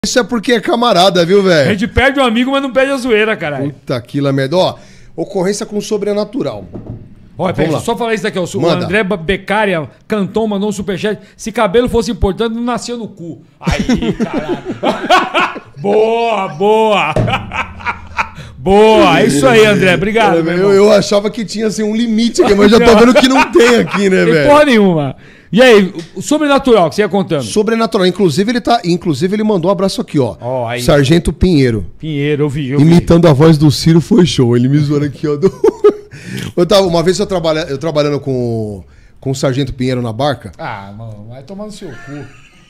Isso é porque é camarada, viu, A velho? gente perde um amigo, mas não perde a zoeira, caralho. Puta que lá merda. Ó, ocorrência com sobrenatural. Olha, peraí, deixa eu só falar isso daqui, ó. O Manda. André Beccaria cantou, mandou um superchat. Se cabelo fosse importante, não nascia no cu. Aí, caralho. Boa, boa. Boa, é isso aí, André. Obrigado, meu irmão. Eu achava que tinha assim, um limite aqui, mas já tô vendo que não tem aqui, né, Tem velho? porra nenhuma. E aí, o sobrenatural que você ia contando? Sobrenatural. Inclusive, ele mandou um abraço aqui, ó. Ó, aí. Sargento Pinheiro. Pinheiro, eu vi. Imitando a voz do Ciro foi show. Ele me zoando aqui, ó. Uma vez eu trabalhando com o Sargento Pinheiro na barca. Ah, mano, vai tomar no seu cu.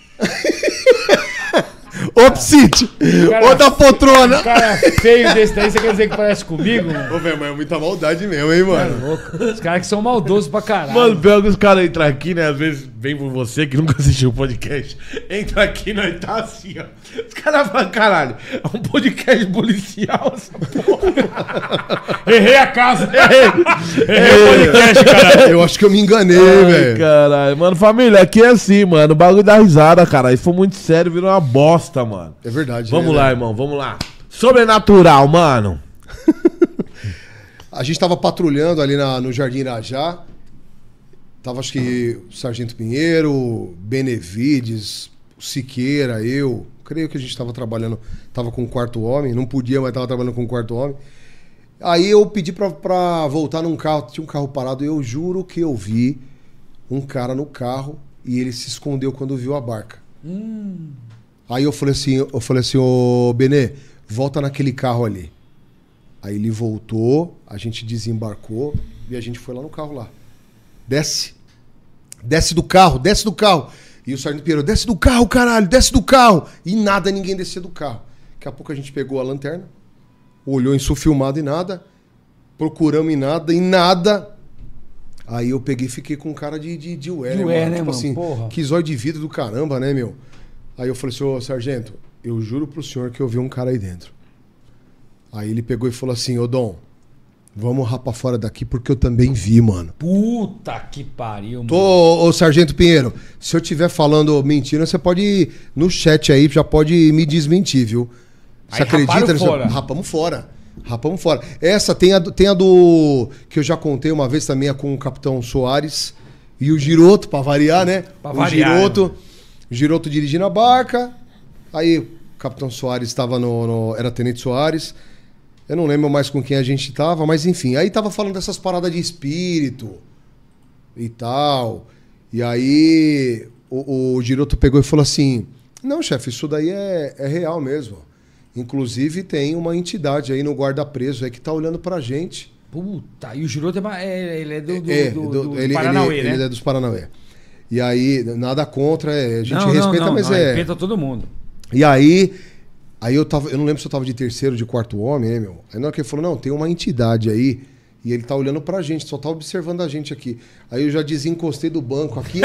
Ô, Psite! Ô, da poltrona! Cara feio desse daí, você quer dizer que parece comigo, mano? Ô, velho, mas é muita maldade mesmo, hein, mano? É louco. Os caras que são maldosos pra caralho. Mano, pior que os caras entram aqui, né? Às vezes vem por você que nunca assistiu o podcast. Entra aqui, nós tá assim, ó. Os caras falam, caralho, é um podcast policial essa porra. Errei a casa. Errei o podcast, caralho. Eu acho que eu me enganei, Ai, velho. caralho. Mano, família, aqui é assim, mano. O bagulho dá risada, cara. Isso foi muito sério, virou uma bosta, mano. É verdade. Vamos né, lá, velho? irmão, vamos lá. Sobrenatural, mano. A gente tava patrulhando ali no Jardim Irajá. Tava, acho que, o Sargento Pinheiro, Benevides, o Siqueira, eu. Creio que a gente tava trabalhando. Tava com o quarto homem. Não podia, mas tava trabalhando com o quarto homem. Aí eu pedi pra voltar num carro. Tinha um carro parado. E eu juro que eu vi um cara no carro e ele se escondeu quando viu a barca. Aí eu falei assim, ô Benê, volta naquele carro ali. Aí ele voltou, a gente desembarcou e a gente foi lá no carro lá. Desce. Desce do carro, desce do carro. E o Sargento Pinheiro, desce do carro, caralho, desce do carro. E nada, ninguém descia do carro. Daqui a pouco a gente pegou a lanterna, olhou em sulfilmado e nada, procuramos e nada. Aí eu peguei e fiquei com cara de ué, De né, ué, mano? né, Tipo mano? assim, Porra. que zóio de vidro do caramba, né, meu? Aí eu falei assim, ô sargento, eu juro pro senhor que eu vi um cara aí dentro. Aí ele pegou e falou assim, ô Dom, vamos rapar fora daqui porque eu também vi, mano. Puta que pariu, mano. Ô Sargento Pinheiro, se eu estiver falando mentira, você pode ir no chat aí, já pode me desmentir, viu? Você Aí acredita? raparam fora. Rapamos fora. Rapamos fora. Essa tem a do... Que eu já contei uma vez também, é com o Capitão Soares e o Giroto, pra variar, né? Pra variar, O Giroto dirigindo a barca. Aí o Capitão Soares estava era Tenente Soares. Eu não lembro mais com quem a gente tava, mas enfim. Aí tava falando dessas paradas de espírito e tal. E aí o Giroto pegou e falou assim, não, chefe, isso daí é real mesmo. Inclusive tem uma entidade aí no guarda-preso aí que tá olhando pra gente. Puta, e o Giroto ele é do Ele Paranauê, né? Ele é dos Paranauê. E aí, nada contra, a gente Não, respeita, não, mas não, é... respeita todo mundo. E aí eu não lembro se eu tava de terceiro, de quarto homem, né, meu? Aí na hora que ele falou, não, tem uma entidade aí e ele tá olhando pra gente, só tá observando a gente aqui. Aí eu já desencostei do banco aqui,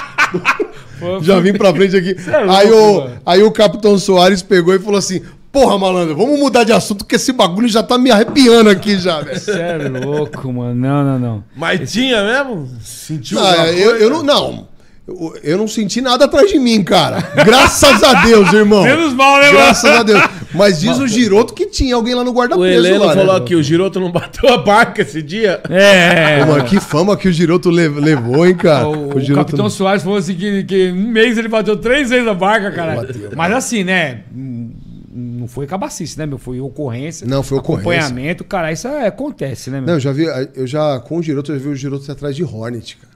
ó. Já vim pra frente aqui. é louco, Aí o Capitão Soares pegou e falou assim, porra, malandro, vamos mudar de assunto porque esse bagulho já tá me arrepiando aqui já, velho. Você é louco, mano. Não. Mas tinha mesmo? Sentiu Não, alguma coisa? Eu não senti nada atrás de mim, cara. Graças a Deus, irmão. Menos mal, né, mano? Graças a Deus. Mas diz o Giroto que tinha alguém lá no O guarda-preso Heleno lá, falou né? aqui, o Giroto não bateu a barca esse dia. É. Pô, mano, que fama que o Giroto levou, hein, cara? O Giroto Capitão Soares falou assim que um mês ele bateu 3 vezes a barca, cara. Bateu. Mas assim, né? Não foi cabacice, né, meu? Foi ocorrência. Não, foi ocorrência. Acompanhamento, cara. Isso acontece, né, meu? Não, com o Giroto, eu já vi o Giroto atrás de Hornet, cara.